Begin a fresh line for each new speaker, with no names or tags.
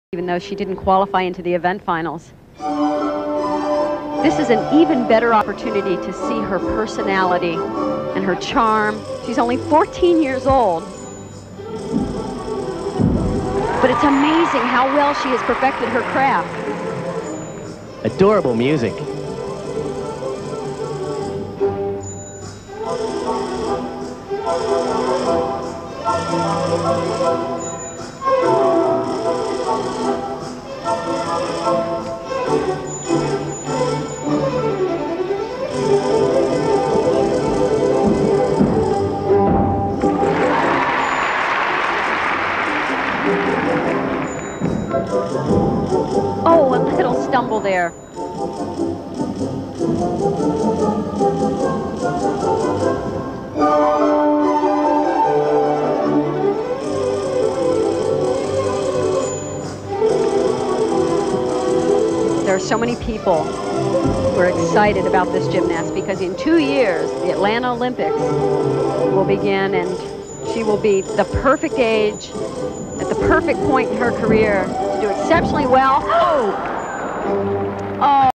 even though she didn't qualify into the event finals. This is an even better opportunity to see her personality and her charm. She's only 14 years old. But it's amazing how well she has perfected her craft.
Adorable music.
Oh, a little stumble there. There are so many people who are excited about this gymnast because in 2 years, the Atlanta Olympics will begin and she will be the perfect age, at the perfect point in her career to do exceptionally well. Oh!